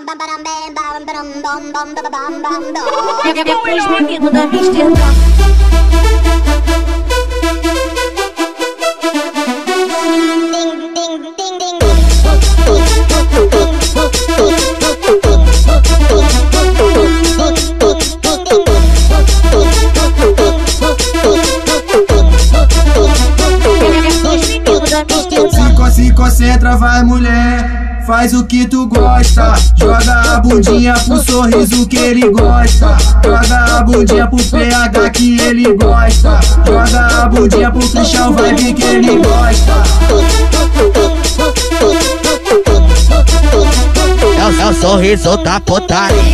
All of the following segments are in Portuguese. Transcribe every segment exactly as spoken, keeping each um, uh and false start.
É os meninos da Amsterdã. Se concentra, vai mulher, faz o que tu gosta. Joga a bundinha pro sorriso que ele gosta. Joga a bundinha pro P H que ele gosta. Joga a bundinha pro Cristian Vibe que ele gosta. É o sorriso da putaria.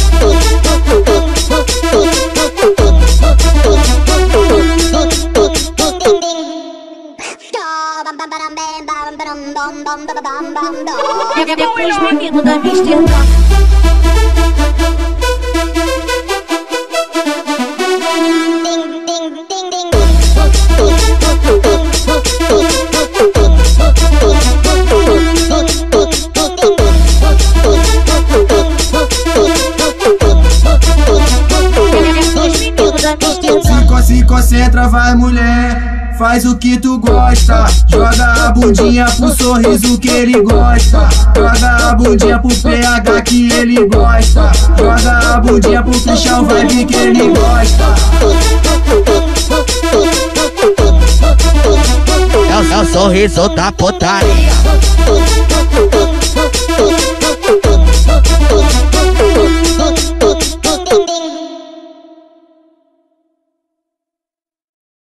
É os meninos da Amsterdã. Se concentra, vai mulher, faz o que tu gosta. Joga a bundinha pro sorriso que ele gosta. Joga a bundinha pro P H que ele gosta. Joga a bundinha pro Cristian Vibe que ele gosta. É o sorriso da putaria.